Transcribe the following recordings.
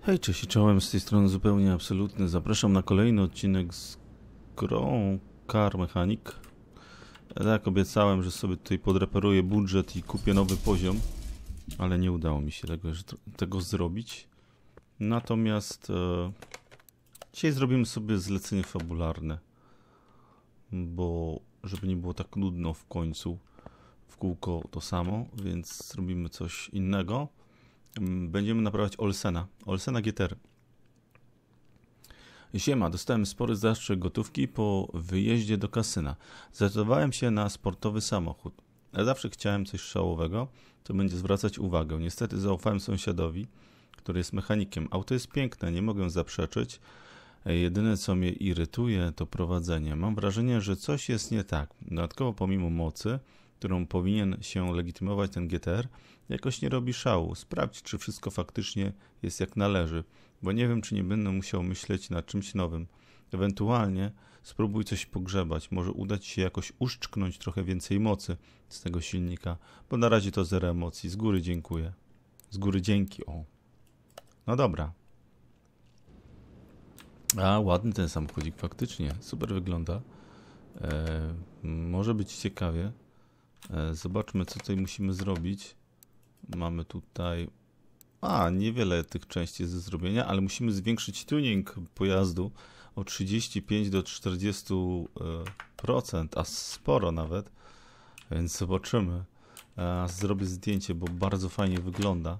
Hej, cześć i czołem, z tej strony zupełnie absolutny. Zapraszam na kolejny odcinek z grą Car Mechanic. Tak jak obiecałem, że sobie tutaj podreperuję budżet i kupię nowy poziom, ale nie udało mi się tego zrobić. Natomiast dzisiaj zrobimy sobie zlecenie fabularne, bo żeby nie było tak nudno w końcu, w kółko to samo, więc zrobimy coś innego. Będziemy naprawiać Olsena GTR. Siema, dostałem spory zastrzyk gotówki po wyjeździe do kasyna. Zdecydowałem się na sportowy samochód. Ja zawsze chciałem coś szałowego, co będzie zwracać uwagę. Niestety zaufałem sąsiadowi, który jest mechanikiem. Auto jest piękne, nie mogę zaprzeczyć. Jedyne co mnie irytuje to prowadzenie. Mam wrażenie, że coś jest nie tak. Dodatkowo pomimo mocy, którą powinien się legitymować ten GTR, jakoś nie robi szału. Sprawdź, czy wszystko faktycznie jest jak należy, bo nie wiem, czy nie będę musiał myśleć nad czymś nowym. Ewentualnie spróbuj coś pogrzebać. Może uda ci się jakoś uszczknąć trochę więcej mocy z tego silnika, bo na razie to zero emocji. Z góry dziękuję. Z góry dzięki, o. No dobra. A, ładny ten samochodzik, faktycznie. Super wygląda. Może być ciekawie. Zobaczmy, co tutaj musimy zrobić. Mamy tutaj... niewiele tych części jest do zrobienia, ale musimy zwiększyć tuning pojazdu o 35 do 40%, a sporo nawet. Więc zobaczymy. Zrobię zdjęcie, bo bardzo fajnie wygląda.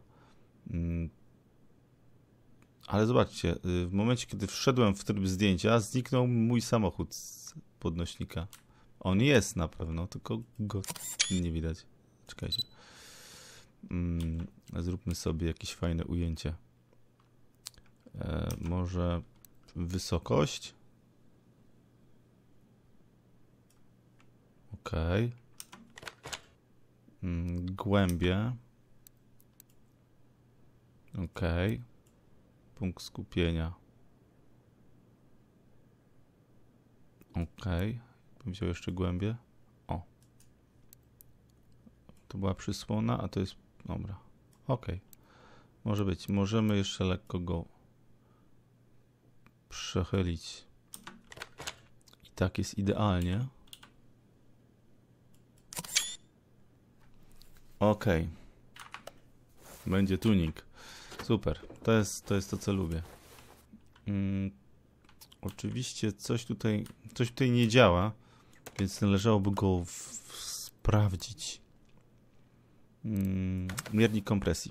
Ale zobaczcie, w momencie, kiedy wszedłem w tryb zdjęcia, zniknął mój samochód z podnośnika. On jest na pewno, tylko go nie widać. Czekajcie. Zróbmy sobie jakieś fajne ujęcie. Może wysokość. Ok. Głębie. Ok. Punkt skupienia. Ok. Wziął jeszcze głębie. O. To była przysłona, a to jest... Dobra. Ok. Może być. Możemy jeszcze lekko go przechylić. I tak jest idealnie. Ok. Będzie tuning. Super. To jest to, co lubię. Oczywiście coś tutaj nie działa, więc należałoby go sprawdzić. Miernik kompresji.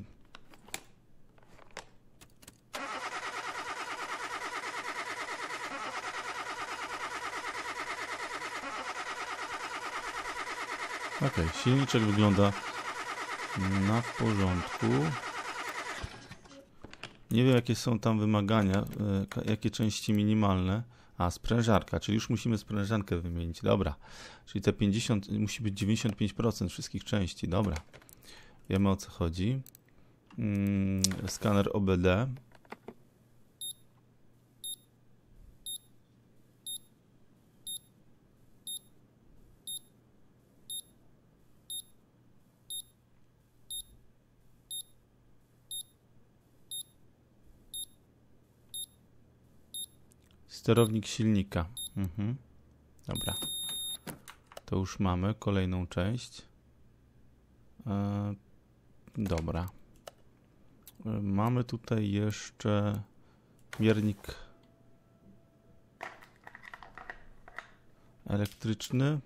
Ok, silniczek wygląda w porządku. Nie wiem, jakie są tam wymagania, jakie części minimalne. Sprężarka, czyli już musimy sprężarkę wymienić. Dobra, czyli te 50, musi być 95% wszystkich części. Dobra, wiemy o co chodzi. Skaner OBD. Sterownik silnika. Dobra. To już mamy kolejną część. Dobra. Mamy tutaj jeszcze miernik elektryczny.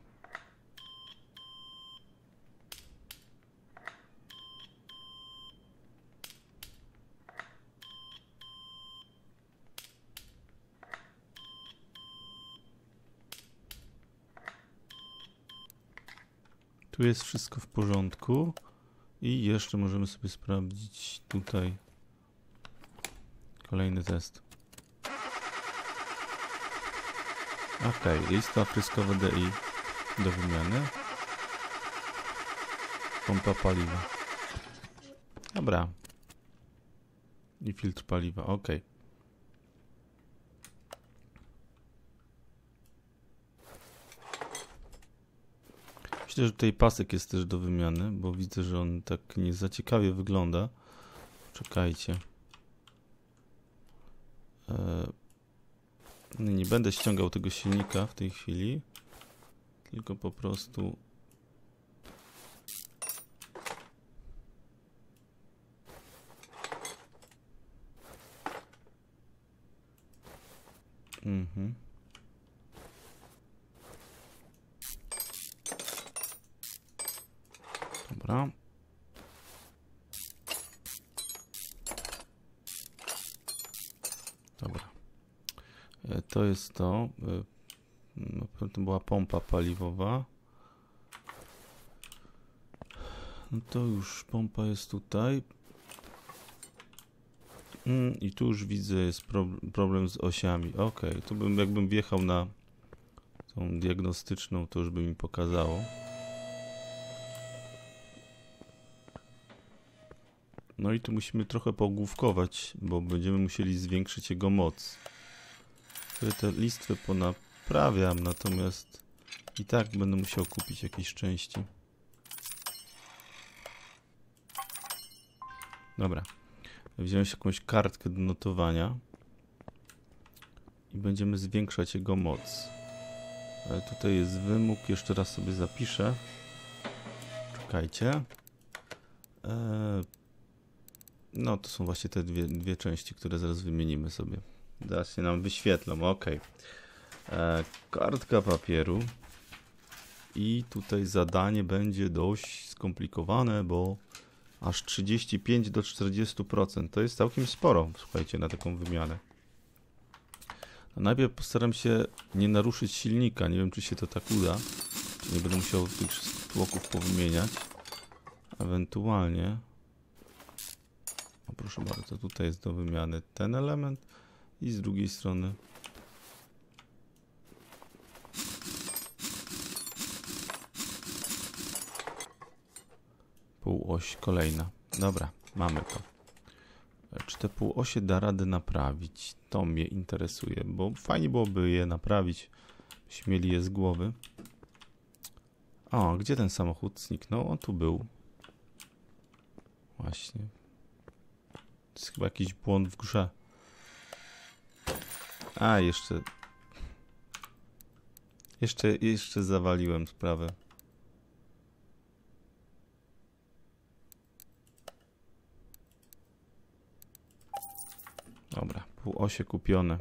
Tu jest wszystko w porządku i jeszcze możemy sobie sprawdzić tutaj kolejny test. Ok, lista opryskowa DI do wymiany. Pompa paliwa. Dobra. I filtr paliwa, ok. Myślę, że tutaj pasek jest też do wymiany, bo widzę, że on tak nie za ciekawie wygląda. Czekajcie. Nie będę ściągał tego silnika w tej chwili, tylko po prostu Dobra. Dobra. To jest to. To była pompa paliwowa. No to już pompa jest tutaj. I tu już widzę, jest problem z osiami. Ok, tu jakbym wjechał na tą diagnostyczną, to już by mi pokazało. No i tu musimy trochę pogłówkować, bo będziemy musieli zwiększyć jego moc. Tutaj te listwy ponaprawiam, natomiast i tak będę musiał kupić jakieś części. Dobra. Wziąłem jakąś kartkę do notowania i będziemy zwiększać jego moc. Ale tutaj jest wymóg, jeszcze raz sobie zapiszę. Czekajcie. No to są właśnie te dwie części, które zaraz wymienimy sobie. Zaraz się nam wyświetlą, ok. Kartka papieru. I tutaj zadanie będzie dość skomplikowane, bo aż 35 do 40%. To jest całkiem sporo, słuchajcie, na taką wymianę. No najpierw postaram się nie naruszyć silnika. Nie wiem, czy się to tak uda. Czy nie będę musiał tych tłoków powymieniać. Ewentualnie. O, proszę bardzo, tutaj jest do wymiany ten element i z drugiej strony półoś kolejna. Dobra, mamy to. Czy te półosie da radę naprawić? To mnie interesuje, bo fajnie byłoby je naprawić, byśmy mieli je z głowy. O, gdzie ten samochód zniknął? On tu był. Właśnie. To jest chyba jakiś błąd w grze. A, jeszcze zawaliłem sprawę. Dobra, półosie kupione.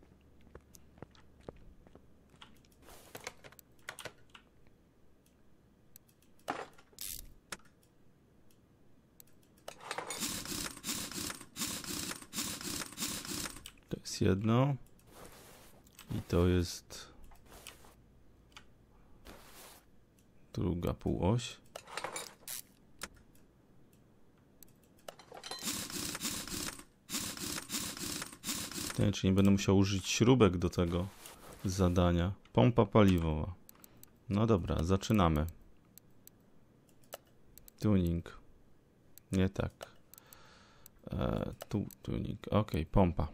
To jest jedno. I to jest druga półoś. Czy nie będę musiał użyć śrubek do tego zadania. Pompa paliwowa. No dobra, zaczynamy. Tuning. Nie tak. Tuning. Ok, pompa.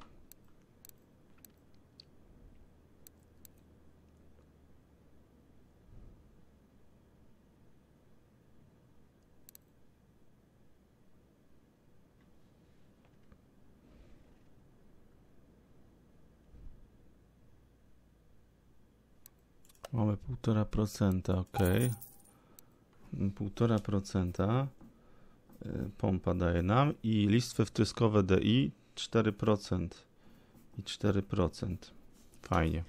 Mamy 1,5%, ok. 1,5% pompa daje nam i listwy wtryskowe DI 4% i 4%. Fajnie.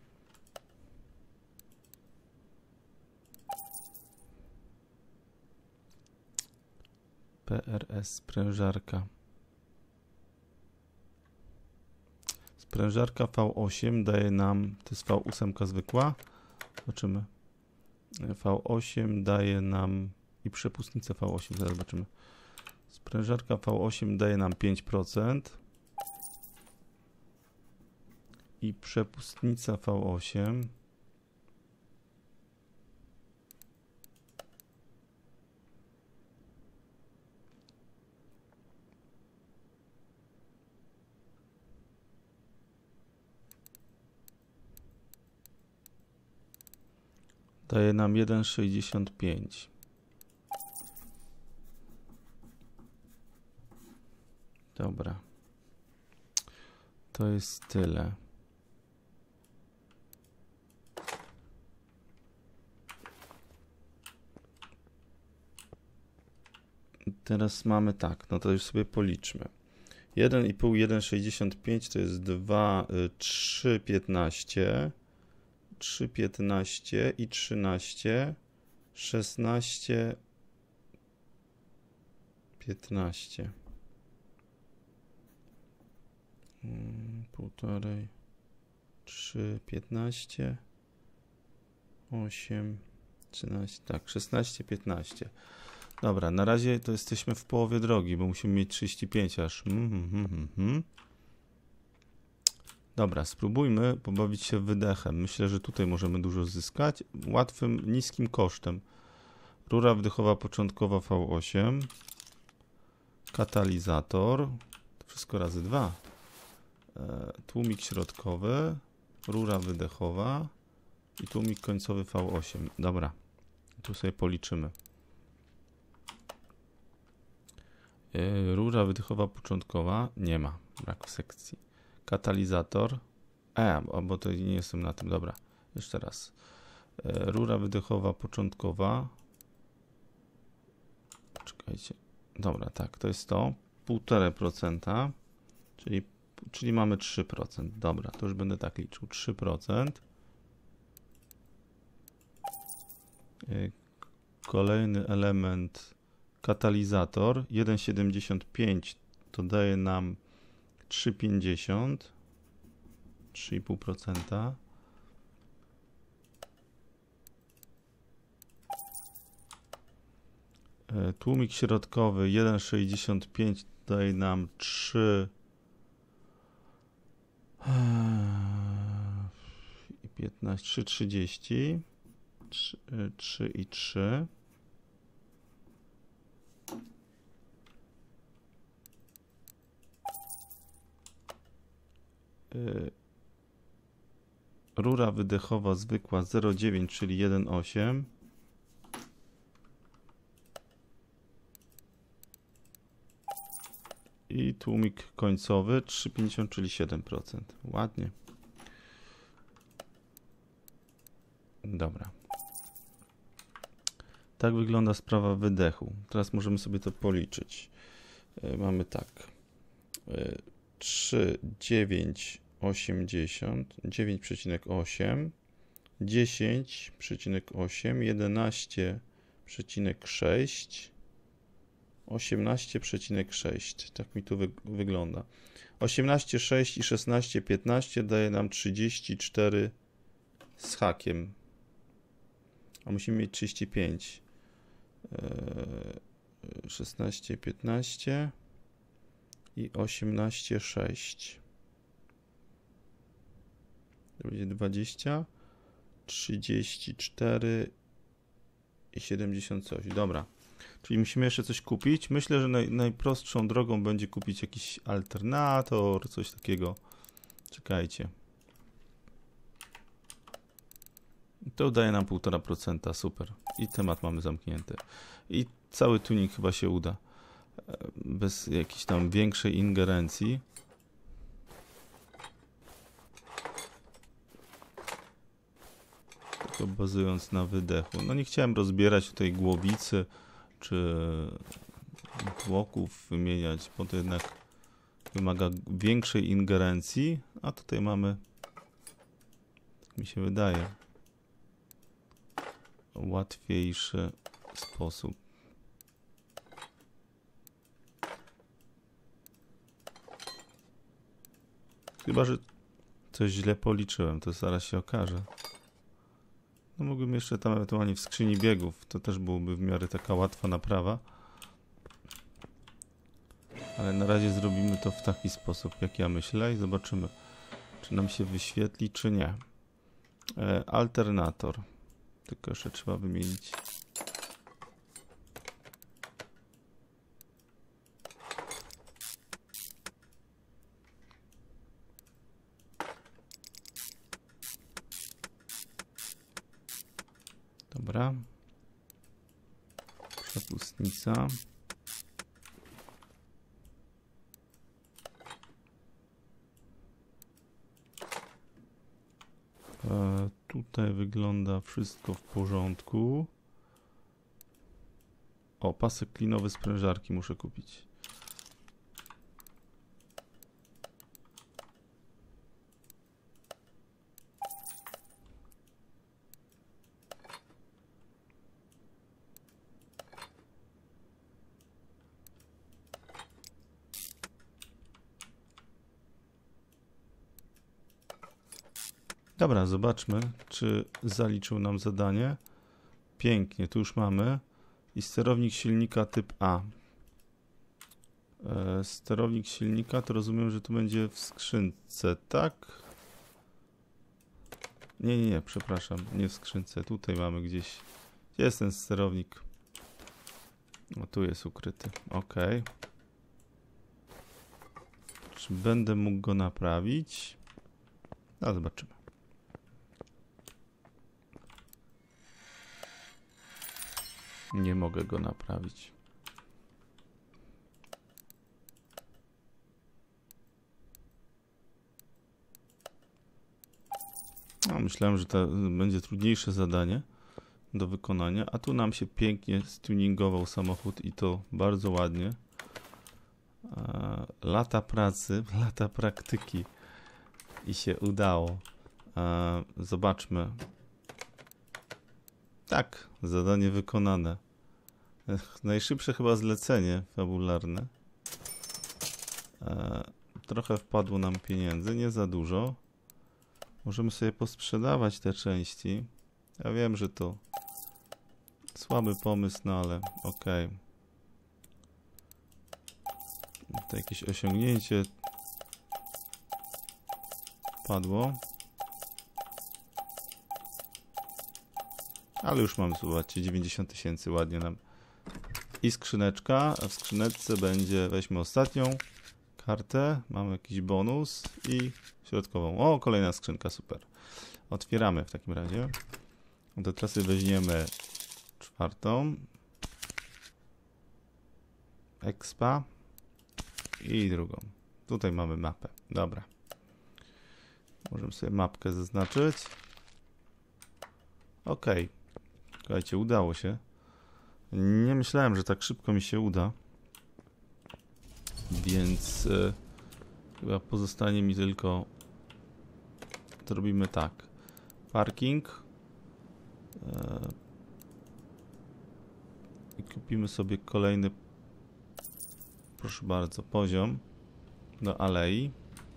PRS, sprężarka. Sprężarka V8 daje nam, to jest V8 zwykła. Zobaczymy. V8 daje nam i przepustnica V8, zaraz zobaczymy. Sprężarka V8 daje nam 5% i przepustnica V8 daje nam 1,65. Dobra. To jest tyle. Teraz mamy tak, no to już sobie policzmy. 1,5, 1,65 to jest 2, 3,15, 3,15 i 13, 16, 15. 1,5, 3, 15, 8, 13, tak, 16, 15. Dobra, na razie to jesteśmy w połowie drogi, bo musimy mieć 35 aż. Dobra, spróbujmy pobawić się wydechem. Myślę, że tutaj możemy dużo zyskać. Łatwym, niskim kosztem. Rura wdechowa początkowa V8. Katalizator. To wszystko razy 2. Tłumik środkowy. Rura wydechowa. I tłumik końcowy V8. Dobra, tu sobie policzymy. Rura wydechowa początkowa. Nie ma. Brak sekcji. Katalizator. Bo to nie jestem na tym. Dobra, jeszcze raz. Rura wydechowa początkowa. Czekajcie. Dobra, tak, to jest to. 1,5%. Czyli mamy 3%. Dobra, to już będę tak liczył. 3%. Kolejny element. Katalizator. 1,75 to daje nam 3,50. 3,5%. Tłumik środkowy 1,65 daje nam 3 i 15, 3,30, 3 i 3. Rura wydechowa zwykła 0,9, czyli 1,8. I tłumik końcowy 3,50, czyli 7%. Ładnie. Dobra. Tak wygląda sprawa wydechu. Teraz możemy sobie to policzyć. Mamy tak. 3, 9, 80, 9,8, 10,8, 11,6, 18,6. Tak mi tu wygląda. 18,6 i 16,15 daje nam 34 z hakiem. A musimy mieć 35. 16,15 i 18,6. To będzie 20, 34 i 70 coś. Dobra. Czyli musimy jeszcze coś kupić. Myślę, że najprostszą drogą będzie kupić jakiś alternator, coś takiego. Czekajcie. To daje nam 1,5%. Super. I temat mamy zamknięty. I cały tuning chyba się uda. Bez jakiejś tam większej ingerencji. Tylko bazując na wydechu. No nie chciałem rozbierać tutaj głowicy czy tłoków wymieniać, bo to jednak wymaga większej ingerencji, a tutaj mamy, tak mi się wydaje, łatwiejszy sposób. Chyba że coś źle policzyłem, to zaraz się okaże. No mógłbym jeszcze tam ewentualnie w skrzyni biegów, to też byłoby w miarę taka łatwa naprawa. Ale na razie zrobimy to w taki sposób, jak ja myślę, i zobaczymy, czy nam się wyświetli, czy nie. Alternator. Tylko jeszcze trzeba wymienić. Dobra. Przepustnica. Tutaj wygląda wszystko w porządku. O, pasek klinowy sprężarki muszę kupić. Dobra, zobaczmy, czy zaliczył nam zadanie. Pięknie, tu już mamy. I sterownik silnika typ A. Sterownik silnika, to rozumiem, że to będzie w skrzynce, tak? Nie, przepraszam, nie w skrzynce. Tutaj mamy gdzieś. Gdzie jest ten sterownik? O, tu jest ukryty. Ok. Czy będę mógł go naprawić? No, zobaczymy. Nie mogę go naprawić. No, myślałem, że to będzie trudniejsze zadanie do wykonania, a tu nam się pięknie stuningował samochód i to bardzo ładnie. Lata pracy, lata praktyki i się udało. Zobaczmy. Tak, zadanie wykonane. Najszybsze chyba zlecenie fabularne. Trochę wpadło nam pieniędzy, nie za dużo. Możemy sobie posprzedawać te części. Ja wiem, że to słaby pomysł, no ale okej. To jakieś osiągnięcie padło. Ale już mamy, zobaczcie, 90 000 ładnie nam. I skrzyneczka, a w skrzyneczce będzie, weźmy ostatnią kartę, mamy jakiś bonus i środkową. O, kolejna skrzynka, super. Otwieramy w takim razie. Do trasy weźmiemy czwartą. Expa. I drugą. Tutaj mamy mapę. Dobra. Możemy sobie mapkę zaznaczyć. Ok. Słuchajcie, udało się. Nie myślałem, że tak szybko mi się uda. Więc chyba pozostanie mi tylko... Zrobimy tak. Parking. I kupimy sobie kolejny, proszę bardzo, poziom do alei.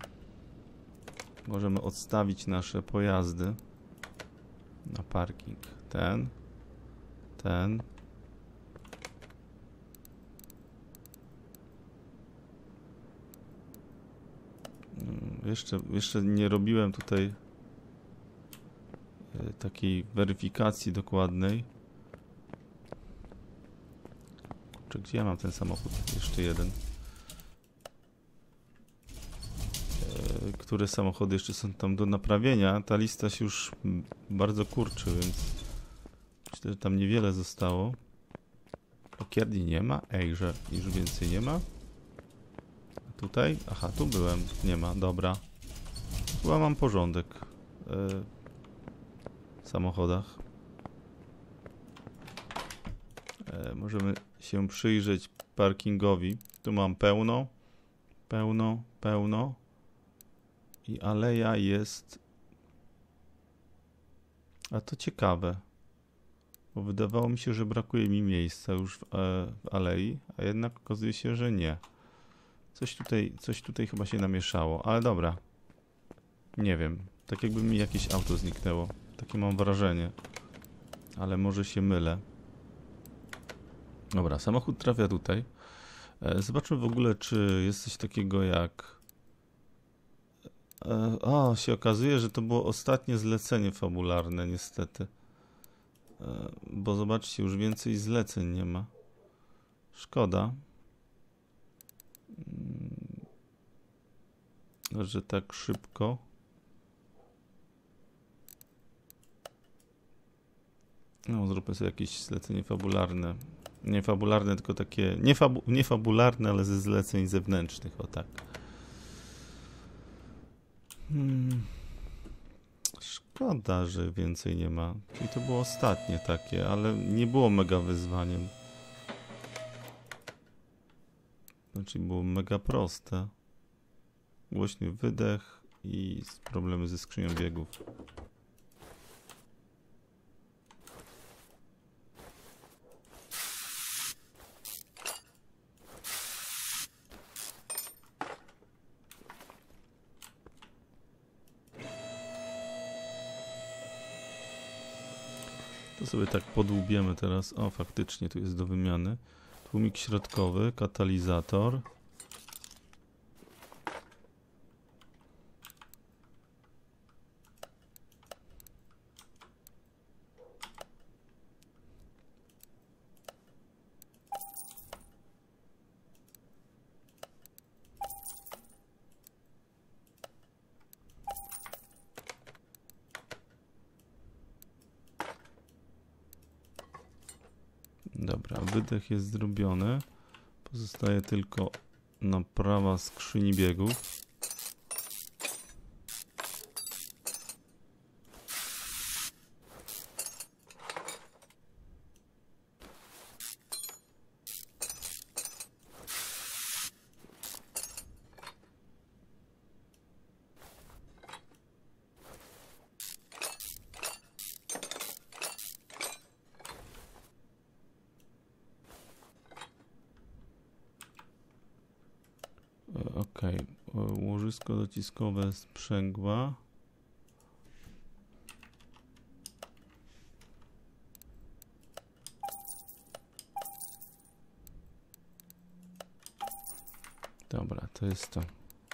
Możemy odstawić nasze pojazdy na parking. Ten. Jeszcze nie robiłem tutaj takiej weryfikacji dokładnej. Czy gdzie ja mam ten samochód? Jeszcze jeden. Które samochody jeszcze są tam do naprawienia? Ta lista się już bardzo kurczy, więc myślę, że tam niewiele zostało. Lakierni nie ma? Że już więcej nie ma? A tutaj? Aha, tu byłem. Nie ma, dobra. Chyba mam porządek w samochodach. Możemy się przyjrzeć parkingowi. Tu mam pełno. I aleja jest... A to ciekawe. Bo wydawało mi się, że brakuje mi miejsca już w alei, a jednak okazuje się, że nie. Coś tutaj chyba się namieszało, ale dobra. Nie wiem. Tak jakby mi jakieś auto zniknęło. Takie mam wrażenie. Ale może się mylę. Dobra, samochód trafia tutaj. Zobaczmy w ogóle, czy jest coś takiego jak... O, się okazuje, że to było ostatnie zlecenie fabularne, niestety. Bo zobaczcie, już więcej zleceń nie ma. Szkoda. Że tak szybko. No, zróbmy sobie jakieś zlecenie fabularne. Nie fabularne, tylko takie... Nie fabularne, ale ze zleceń zewnętrznych, o tak. Szkoda, że więcej nie ma. Czyli to było ostatnie takie, ale nie było mega wyzwaniem. Znaczy było mega proste. Głośny wydech i problemy ze skrzynią biegów. To sobie tak podłubiemy teraz. O, faktycznie tu jest do wymiany. Tłumik środkowy, katalizator. Dobra, wydech jest zrobiony. Pozostaje tylko naprawa skrzyni biegów. Ok, łożysko dociskowe sprzęgła. Dobra, to jest to.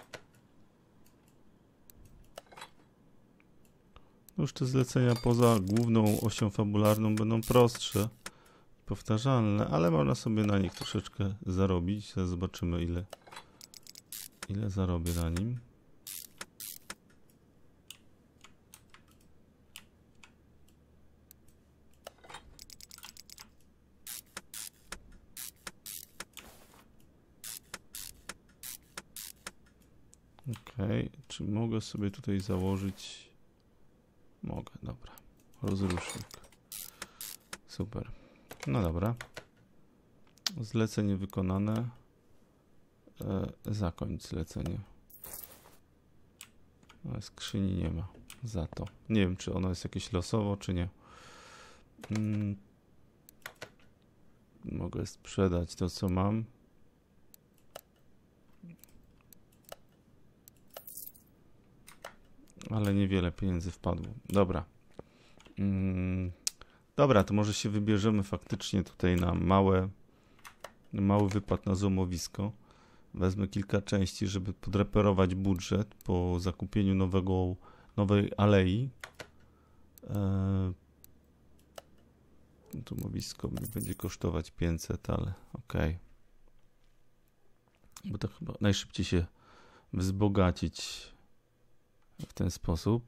Już te zlecenia poza główną osią fabularną będą prostsze, powtarzalne, ale można sobie na nich troszeczkę zarobić. Zaraz zobaczymy ile zarobię na nim. Ok, czy mogę sobie tutaj założyć? Mogę, dobra. Rozrusznik. Super. No dobra. Zlecenie wykonane. Zakończ zlecenie. Ale skrzyni nie ma. Za to. Nie wiem, czy ono jest jakieś losowo, czy nie. Mogę sprzedać to, co mam. Ale niewiele pieniędzy wpadło. Dobra. Dobra, to może się wybierzemy faktycznie tutaj na mały wypad na złomowisko. Wezmę kilka części, żeby podreperować budżet po zakupieniu nowej alei. Złomowisko mi będzie kosztować 500, ale okej. Bo to chyba najszybciej się wzbogacić w ten sposób.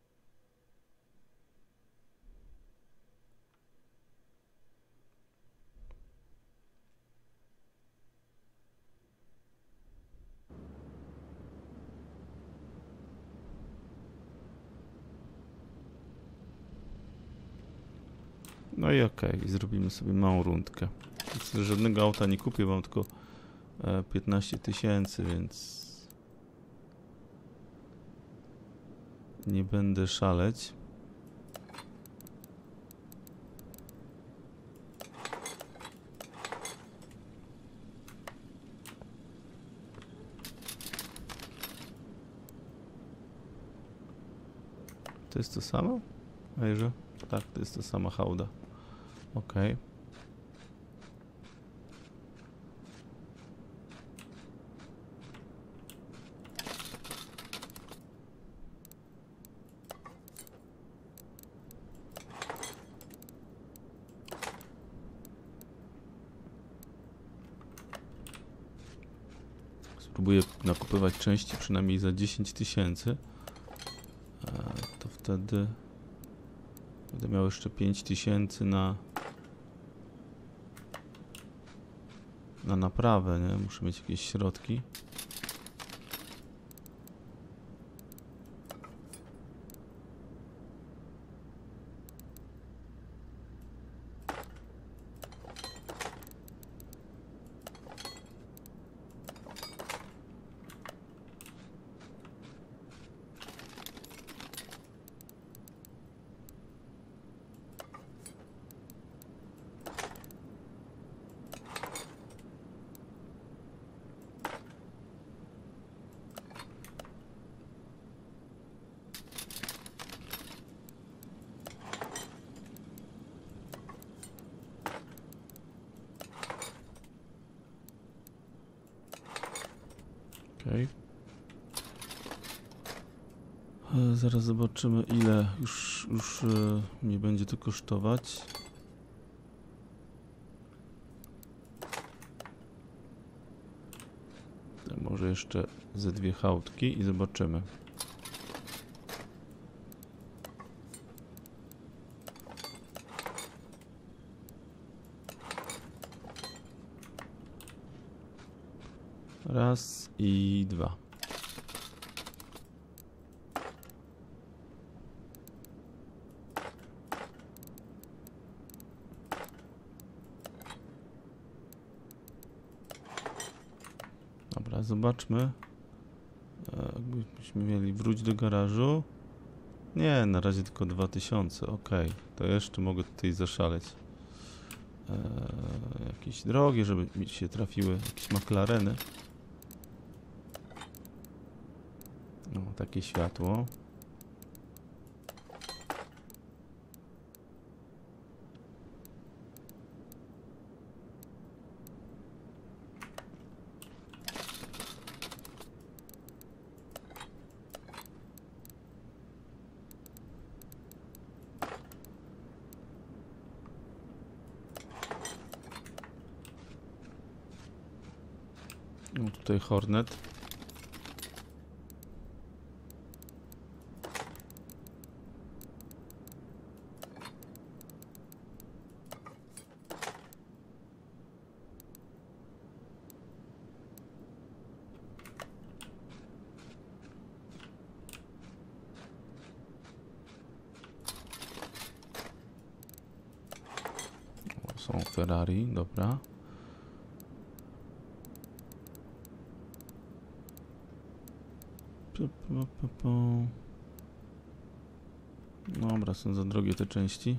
No i okej, zrobimy sobie małą rundkę. Żadnego auta nie kupię, mam tylko 15 000, więc nie będę szaleć. To jest to samo? Ejże? Tak, to jest to sama hałda. Okej. Spróbuję nakupywać części przynajmniej za 10 000. To wtedy będę miał jeszcze 5 000 na naprawę, nie? Muszę mieć jakieś środki. Zaraz zobaczymy, ile już mi będzie to kosztować. Może jeszcze ze 2 chałutki i zobaczymy. Raz i 2. Dobra, zobaczmy. Jakbyśmy mieli wrócić do garażu. Nie, na razie tylko 2000. Ok, to jeszcze mogę tutaj zaszaleć. Jakieś drogie, żeby mi się trafiły jakieś McLareny. No, takie światło. No, tutaj Hornet. O, są Ferrari, dobra. Dobra, są za drogie te części.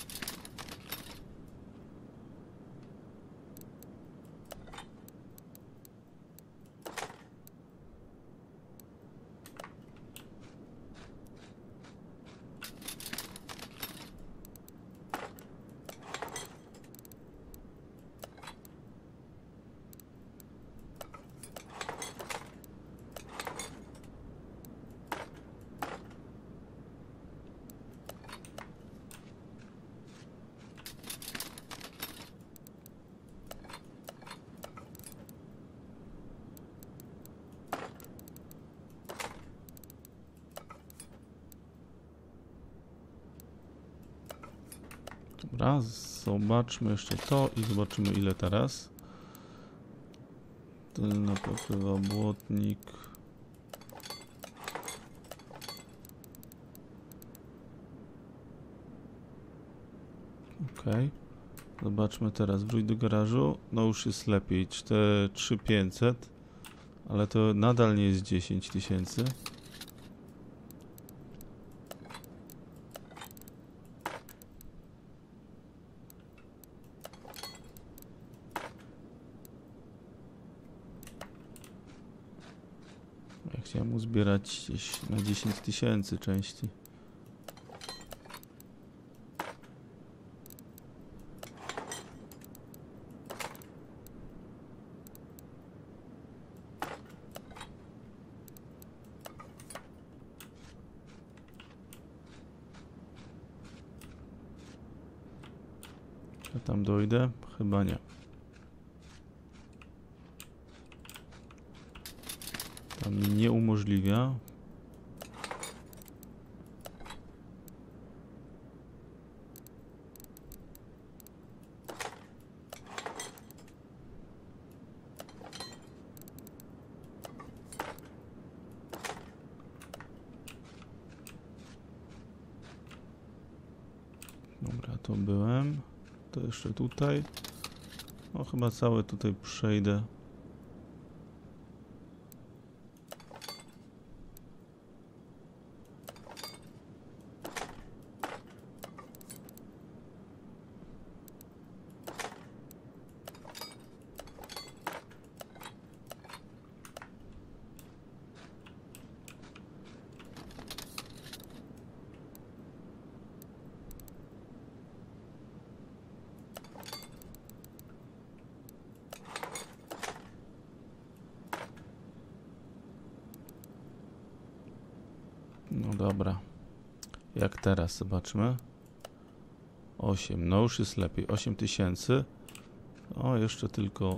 Dobra, zobaczmy jeszcze to i zobaczymy ile teraz. Tylna pokrywa, błotnik. Ok. Zobaczmy teraz, wróć do garażu. No już jest lepiej, 3500, ale to nadal nie jest 10 000. Ja chciałem uzbierać gdzieś na 10 000 części. Ja tam dojdę? Chyba nie. Tam mi nie umożliwia. Dobra, to byłem. To jeszcze tutaj. No chyba całe tutaj przejdę. No dobra. Jak teraz? Zobaczmy. 8. No już jest lepiej. 8000. O, jeszcze tylko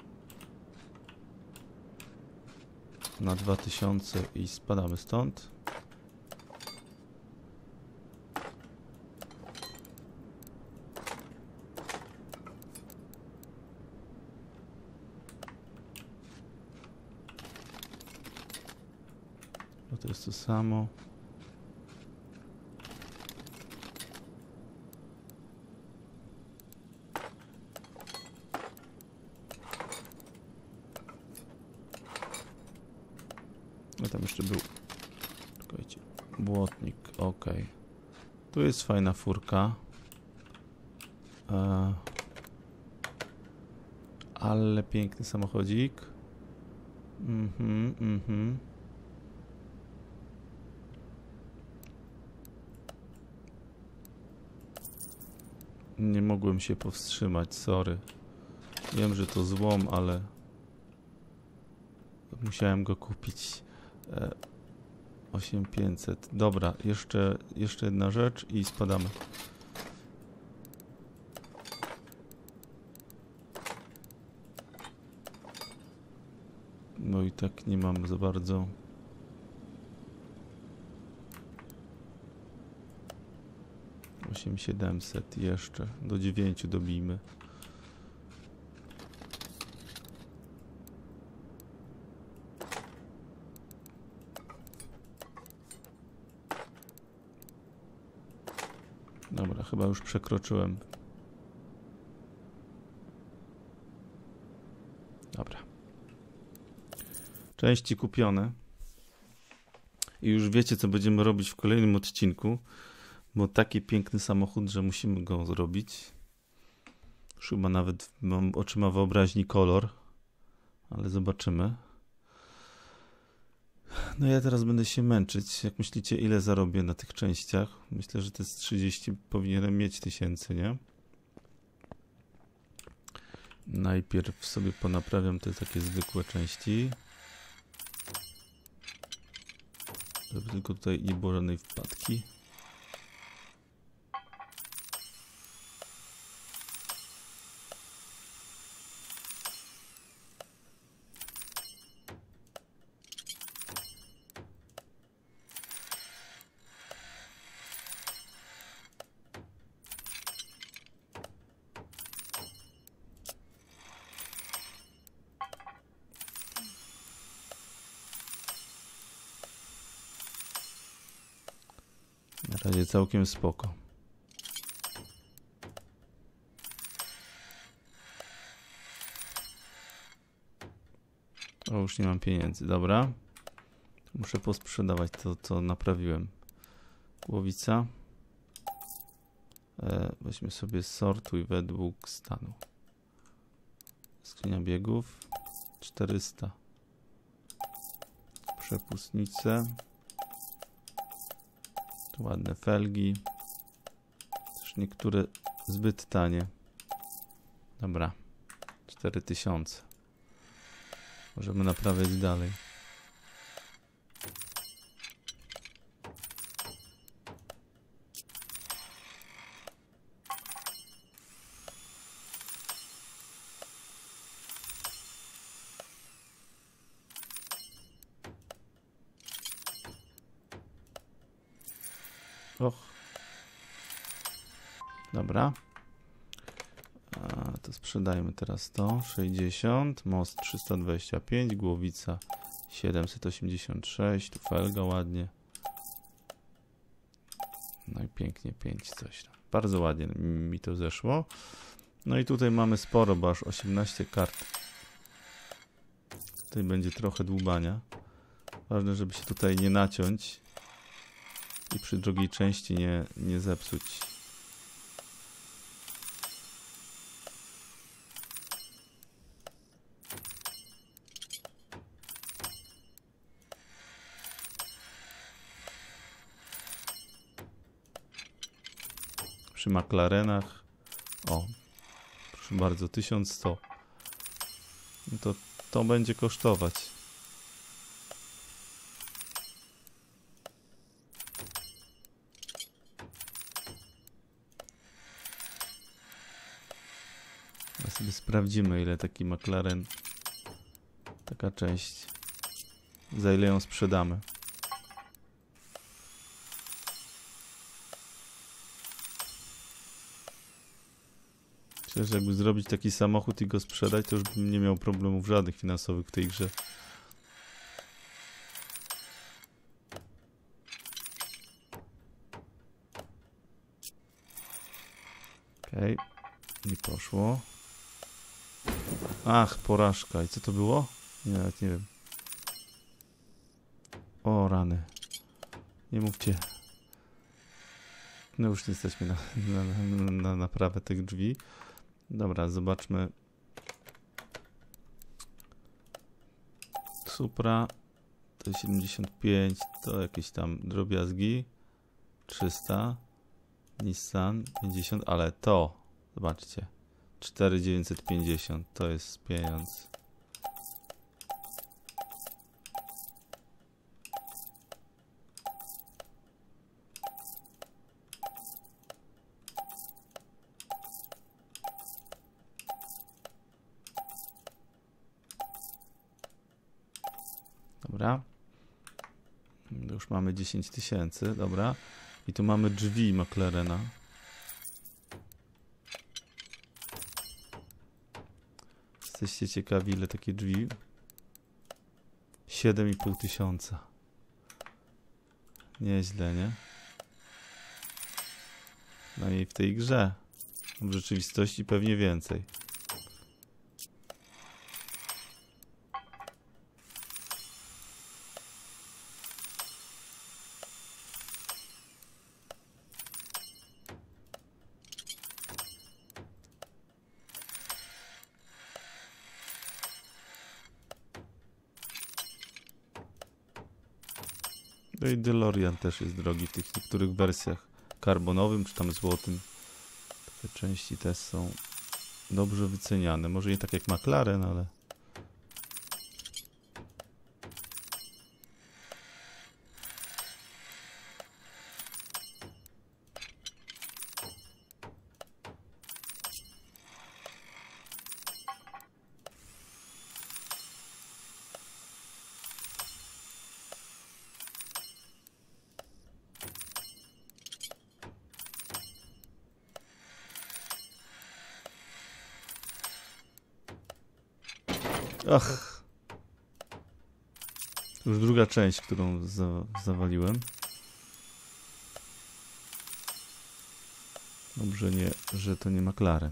na 2000 i spadamy stąd. No to jest to samo. No tam jeszcze był. Czekajcie. Błotnik, ok. Tu jest fajna furka. Ale piękny samochodzik. Nie mogłem się powstrzymać, sorry. Wiem, że to złom, ale musiałem go kupić. 8500. Dobra, jeszcze jedna rzecz i spadamy. No i tak nie mam za bardzo. Osiem 700 jeszcze. Do 9 dobijmy. Dobra, chyba już przekroczyłem. Dobra. Części kupione. I już wiecie, co będziemy robić w kolejnym odcinku. Bo taki piękny samochód, że musimy go zrobić. Już chyba nawet mam oczyma wyobraźni kolor. Ale zobaczymy. No ja teraz będę się męczyć. Jak myślicie, ile zarobię na tych częściach? Myślę, że to jest 30, powinienem mieć tysięcy, nie? Najpierw sobie ponaprawiam te takie zwykłe części. Żeby tylko tutaj nie było żadnej wpadki. Na razie całkiem spoko. O, już nie mam pieniędzy, dobra. Muszę posprzedawać to, co naprawiłem. Głowica. Weźmy sobie sortuj według stanu. Skrzynia biegów. 400. Przepustnice. Tu ładne felgi. Też niektóre zbyt tanie. Dobra. 4000. Możemy naprawiać dalej. Och. Dobra. To sprzedajmy teraz to. 60. Most 325. Głowica 786. Tu felga ładnie. No i pięknie 5 coś tam. Bardzo ładnie mi to zeszło. No i tutaj mamy sporo, bo aż 18 kart. Tutaj będzie trochę dłubania. Ważne, żeby się tutaj nie naciąć. I przy drugiej części nie zepsuć. Przy McLarenach. O, proszę bardzo, 1100. No to będzie kosztować. Sobie sprawdzimy, ile taki McLaren, taka część, za ile ją sprzedamy. Myślę, że jakby zrobić taki samochód i go sprzedać, to już bym nie miał problemów żadnych finansowych w tej grze. Okej, nie poszło. Ach, porażka. I co to było? Nie, nawet nie wiem. O, rany. Nie mówcie. No już nie jesteśmy na naprawę tych drzwi. Dobra, zobaczmy. Supra to 75, to jakieś tam drobiazgi. 300. Nissan 50, ale to, zobaczcie, 4950, to jest pieniądz. Dobra. Już mamy 10 000, dobra. I tu mamy drzwi McLarena. Jesteście ciekawi, ile takie drzwi? 7500. Nieźle, nie? No i w tej grze. W rzeczywistości pewnie więcej. No i DeLorean też jest drogi w tych niektórych wersjach. Karbonowym czy tam złotym. Te części też są dobrze wyceniane. Może nie tak jak McLaren, ale... Ach. Już druga część, którą zawaliłem. Dobrze, nie, że to nie McLaren.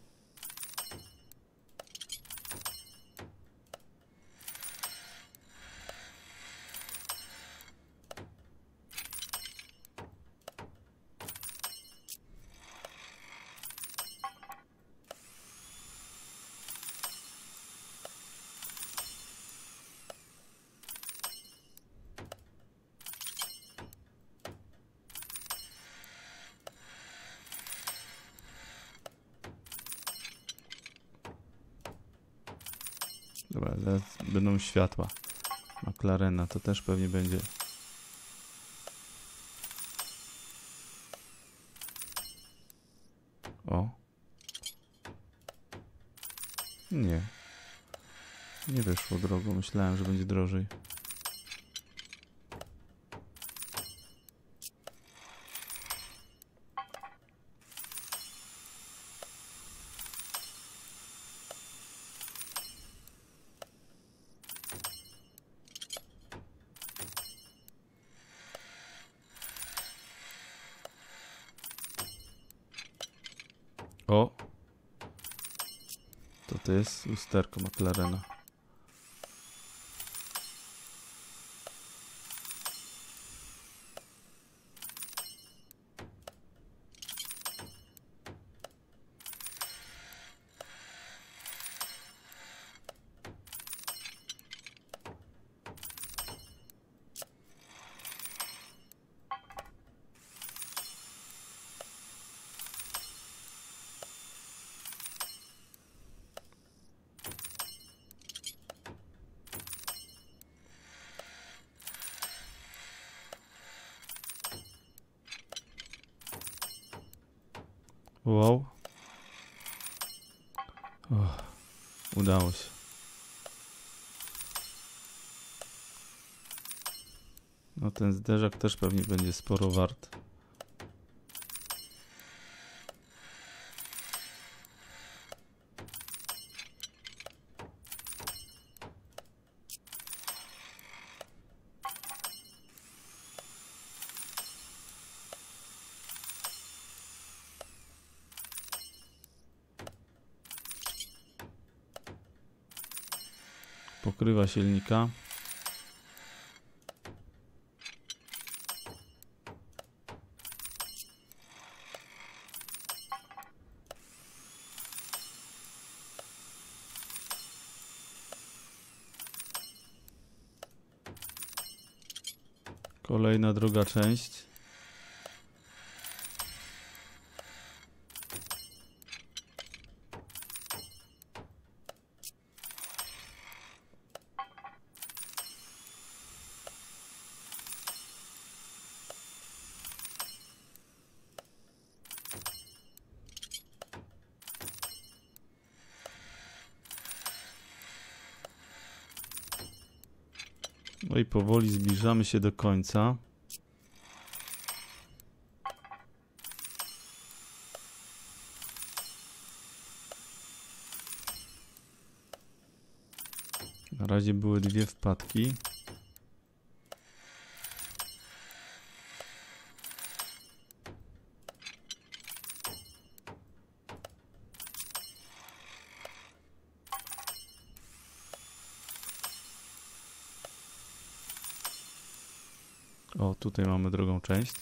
Dobra, zaraz będą światła McLarena, to też pewnie będzie. O. Nie. Nie wyszło drogo, myślałem, że będzie drożej. O! To jest lusterko McLarena. Wow. O. Udało się. No ten zderzak też pewnie będzie sporo wart. Pokrywa silnika. Kolejna druga część. No i powoli zbliżamy się do końca. Na razie były dwie wpadki. O, tutaj mamy drugą część.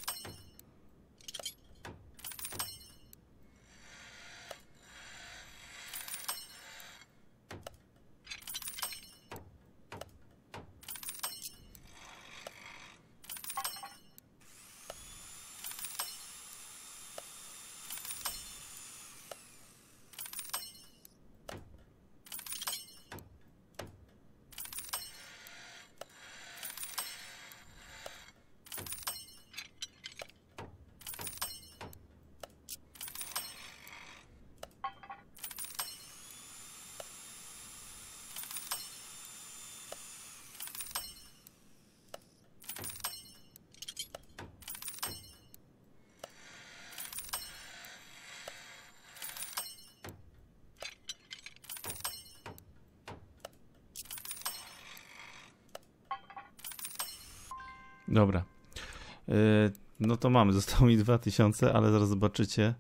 Dobra. No to mamy. Zostało mi 2000, ale zaraz zobaczycie.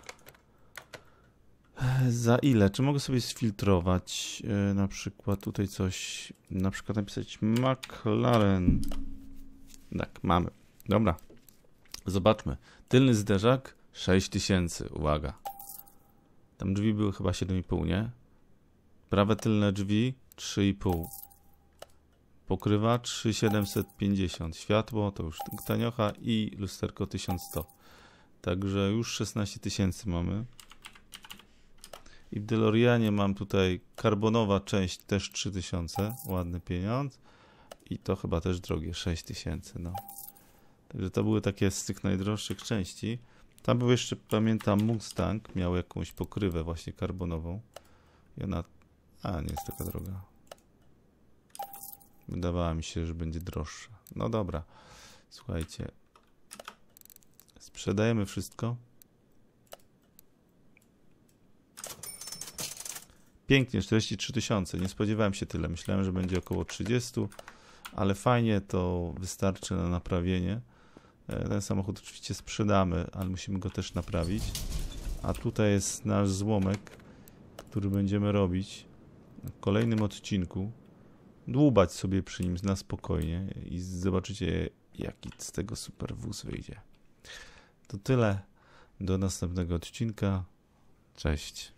Za ile? Czy mogę sobie sfiltrować? Na przykład tutaj coś. Na przykład napisać McLaren. Tak, mamy. Dobra. Zobaczmy. Tylny zderzak 6000. Uwaga. Tam drzwi były chyba 7,5, nie? Prawe tylne drzwi 3,5. Pokrywa 3750. Światło to już taniocha i lusterko 1100. Także już 16 000 mamy. I w DeLoreanie mam tutaj karbonowa część też 3000. Ładny pieniądz. I to chyba też drogie 6000. No. Także to były takie z tych najdroższych części. Tam był jeszcze, pamiętam, Mustang. Miał jakąś pokrywę właśnie karbonową. I ona... A, nie jest taka droga. Wydawało mi się, że będzie droższa. No dobra. Słuchajcie. Sprzedajemy wszystko. Pięknie, 43 000. Nie spodziewałem się tyle. Myślałem, że będzie około 30, ale fajnie, to wystarczy na naprawienie. Ten samochód oczywiście sprzedamy, ale musimy go też naprawić. A tutaj jest nasz złomek, który będziemy robić w kolejnym odcinku. Dłubać sobie przy nim na spokojnie i zobaczycie, jaki z tego super wóz wyjdzie. To tyle. Do następnego odcinka. Cześć.